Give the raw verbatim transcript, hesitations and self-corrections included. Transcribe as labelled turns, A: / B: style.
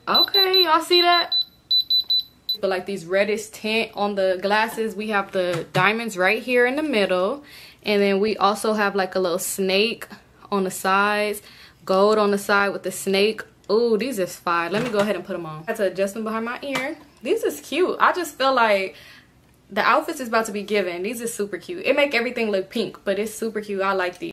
A: Okay, y'all see that? But like these reddish tint on the glasses. We have the diamonds right here in the middle, and then we also have like a little snake on the sides, gold on the side with the snake. Ooh, these is fire. Let me go ahead and put them on. I had to adjust them behind my ear. These is cute. I just feel like the outfits is about to be given. These is super cute. It make everything look pink, but it's super cute. I like these.